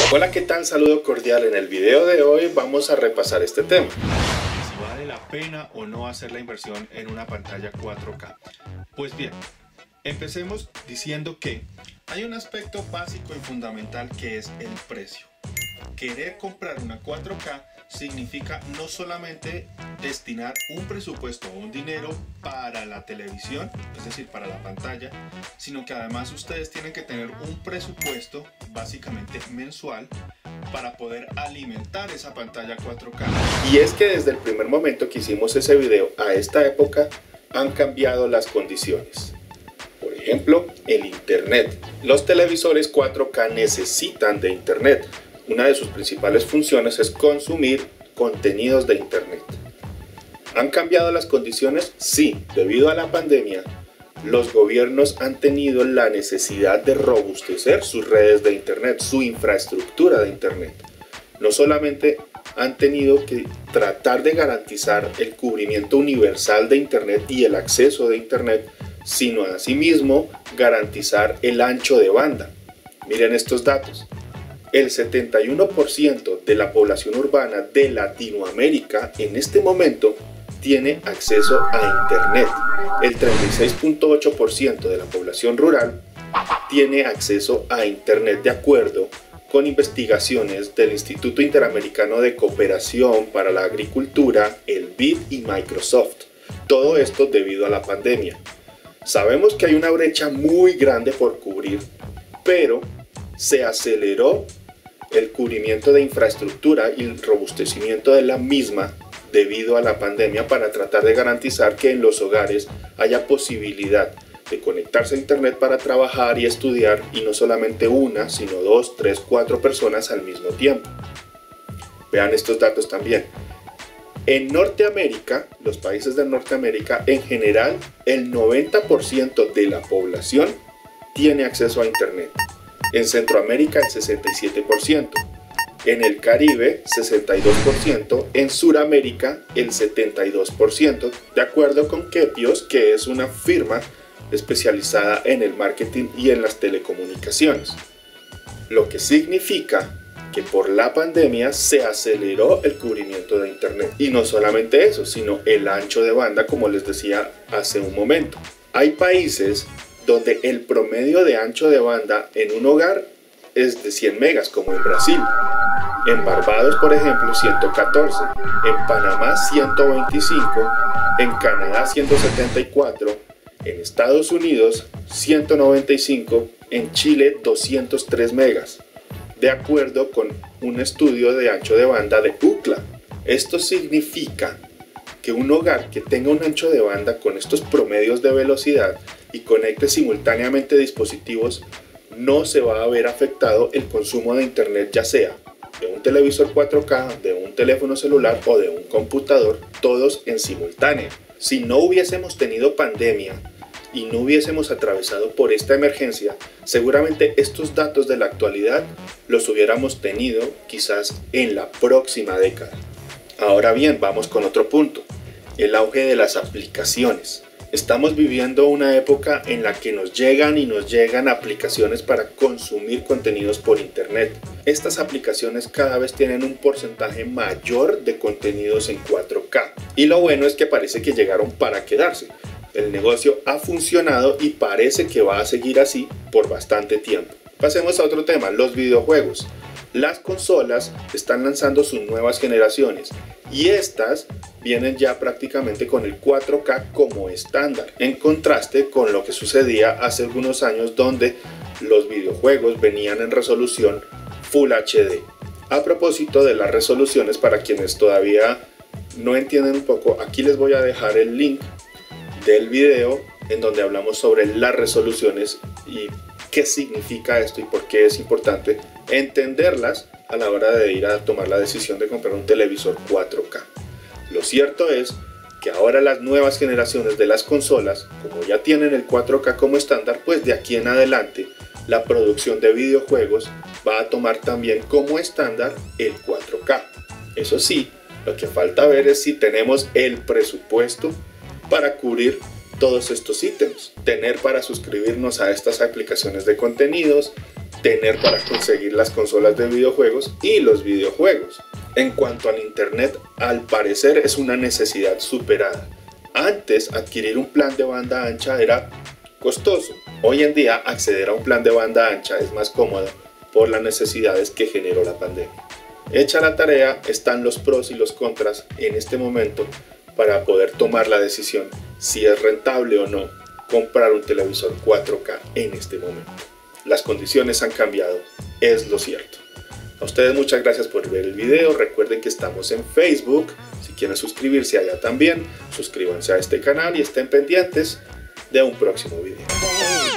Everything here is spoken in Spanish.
Hola, ¿qué tal? Saludo cordial. En el video de hoy vamos a repasar este tema. Si vale la pena o no hacer la inversión en una pantalla 4K. Pues bien, empecemos diciendo que hay un aspecto básico y fundamental que es el precio. Querer comprar una 4K significa no solamente destinar un presupuesto o un dinero para la televisión, es decir, para la pantalla, sino que además ustedes tienen que tener un presupuesto básicamente mensual para poder alimentar esa pantalla 4K. Y es que desde el primer momento que hicimos ese video a esta época han cambiado las condiciones. Por ejemplo, el internet. Los televisores 4K necesitan de internet. Una de sus principales funciones es consumir contenidos de internet. ¿Han cambiado las condiciones? Sí, debido a la pandemia, los gobiernos han tenido la necesidad de robustecer sus redes de internet, su infraestructura de internet. No solamente han tenido que tratar de garantizar el cubrimiento universal de internet y el acceso de internet, sino asimismo garantizar el ancho de banda. Miren estos datos. El 71% de la población urbana de Latinoamérica en este momento tiene acceso a internet. El 36.8% de la población rural tiene acceso a internet, de acuerdo con investigaciones del Instituto Interamericano de Cooperación para la Agricultura, el BID y Microsoft. Todo esto debido a la pandemia. Sabemos que hay una brecha muy grande por cubrir, pero se aceleró el cubrimiento de infraestructura y el robustecimiento de la misma debido a la pandemia para tratar de garantizar que en los hogares haya posibilidad de conectarse a internet para trabajar y estudiar, y no solamente una, sino 2, 3, 4 personas al mismo tiempo. Vean estos datos también. En Norteamérica, los países de Norteamérica, en general, el 90% de la población tiene acceso a internet. En Centroamérica, el 67%. En el Caribe, 62%. En Suramérica, el 72%. De acuerdo con Kepios, que es una firma especializada en el marketing y en las telecomunicaciones. Lo que significa que por la pandemia se aceleró el cubrimiento de internet. Y no solamente eso, sino el ancho de banda, como les decía hace un momento. Hay países donde el promedio de ancho de banda en un hogar es de 100 megas, como en Brasil. En Barbados, por ejemplo, 114. En Panamá, 125. En Canadá, 174. En Estados Unidos, 195. En Chile, 203 megas. De acuerdo con un estudio de ancho de banda de UCLA. Esto significa que un hogar que tenga un ancho de banda con estos promedios de velocidad y conecte simultáneamente dispositivos, no se va a ver afectado el consumo de internet, ya sea de un televisor 4K, de un teléfono celular o de un computador, todos en simultáneo. Si no hubiésemos tenido pandemia y no hubiésemos atravesado por esta emergencia, seguramente estos datos de la actualidad los hubiéramos tenido quizás en la próxima década. Ahora bien, vamos con otro punto, el auge de las aplicaciones. Estamos viviendo una época en la que nos llegan aplicaciones para consumir contenidos por internet. Estas aplicaciones cada vez tienen un porcentaje mayor de contenidos en 4K. Y lo bueno es que parece que llegaron para quedarse. El negocio ha funcionado y parece que va a seguir así por bastante tiempo. Pasemos a otro tema, los videojuegos. Las consolas están lanzando sus nuevas generaciones y estas vienen ya prácticamente con el 4K como estándar, en contraste con lo que sucedía hace algunos años donde los videojuegos venían en resolución Full HD. A propósito de las resoluciones, para quienes todavía no entienden un poco, aquí les voy a dejar el link del video en donde hablamos sobre las resoluciones y qué significa esto y por qué es importante entenderlas a la hora de ir a tomar la decisión de comprar un televisor 4K. Lo cierto es que ahora las nuevas generaciones de las consolas, como ya tienen el 4K como estándar, pues de aquí en adelante la producción de videojuegos va a tomar también como estándar el 4K. Eso sí, lo que falta ver es si tenemos el presupuesto para cubrir todos estos ítems, tener para suscribirnos a estas aplicaciones de contenidos, tener para conseguir las consolas de videojuegos y los videojuegos. En cuanto al internet, al parecer es una necesidad superada. Antes, adquirir un plan de banda ancha era costoso. Hoy en día, acceder a un plan de banda ancha es más cómodo por las necesidades que generó la pandemia. Hecha la tarea, están los pros y los contras en este momento para poder tomar la decisión si es rentable o no comprar un televisor 4K en este momento. Las condiciones han cambiado, es lo cierto. A ustedes muchas gracias por ver el video. Recuerden que estamos en Facebook. Si quieren suscribirse allá también, suscríbanse a este canal y estén pendientes de un próximo video.